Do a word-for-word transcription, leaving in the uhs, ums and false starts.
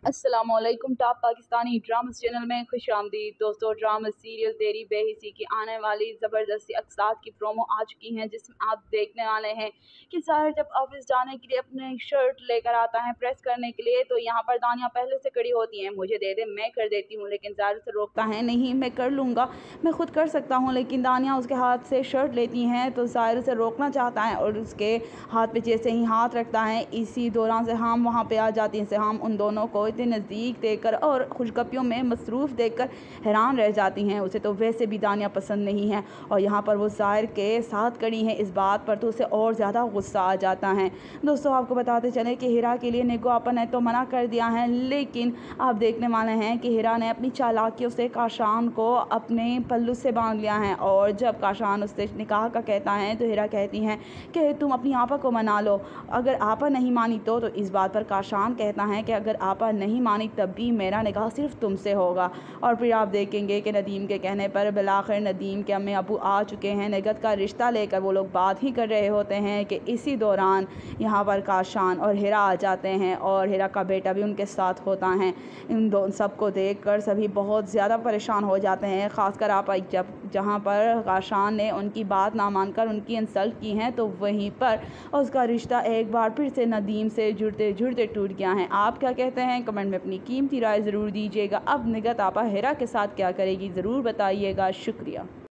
अस्सलाम वालेकुम। Top Pakistani drama channel में खुश आमदीद दोस्तों। ड्रामा सीरियल तेरी बेहिसी की आने वाली ज़बरदस्ती अक़सात की प्रोमो आ चुकी हैं, जिसमें आप देखने वाले हैं कि साहिर जब ऑफिस जाने के लिए अपनी शर्ट लेकर आता है प्रेस करने के लिए, तो यहाँ पर दानिया पहले से खड़ी होती हैं, मुझे दे दे मैं कर देती हूँ। लेकिन ज़ाहिर से रोकता है, नहीं मैं कर लूँगा, मैं खुद कर सकता हूँ। लेकिन दानिया उसके हाथ से शर्ट लेती हैं तो ज़ाहिर से रोकना चाहता है और उसके हाथ पे जैसे ही हाथ रखता है, इसी दौरान से हम वहाँ पे आ जाती हैं। से हम उन दोनों को इतने नज़दीक देखकर और खुशगपियों में मसरूफ़ देखकर हैरान रह जाती हैं। उसे तो वैसे भी दानिया पसंद नहीं है और यहाँ पर वो ज़ाहिर के साथ खड़ी हैं इस बात पर, तो उसे और ज़्यादा गुस्सा आ जाता है। दोस्तों आपको बताते चलें कि हीरा के लिए निगो आपा ने तो मना कर दिया है, लेकिन आप देखने वाले हैं कि हीरा ने अपनी चालाकियों से काशान को अपने पल्लू से बांध लिया है। और जब काशान उससे निकाह का कहता है तो हीरा कहती हैं कि तुम अपनी आपा को मना लो, अगर आपा नहीं मानी तो तो इस बात पर काशान कहता है कि अगर आपा नहीं मानी तब भी मेरा निकाह सिर्फ तुमसे होगा। और फिर आप देखेंगे कि नदीम के कहने पर बिलाखिर नदीम के अम्मी अबू आ चुके हैं निगत का रिश्ता लेकर। वो लोग बात ही कर रहे होते हैं कि इसी दौरान यहाँ पर काशान और हीरा आ जाते हैं और हीरा का बेटा भी उनके साथ होता है। इन दो सबको देख कर सभी बहुत ज़्यादा परेशान हो जाते हैं, ख़ासकर आप जब जहाँ पर काशान ने उनकी बात ना मानकर उनकी इंसल्ट की है, तो वहीं पर उसका रिश्ता एक बार फिर से नदीम से जुड़ते जुड़ते टूट गया है। आप क्या कहते हैं कमेंट में अपनी कीमती राय ज़रूर दीजिएगा। अब निगत आपा हीरा के साथ क्या करेगी ज़रूर बताइएगा। शुक्रिया।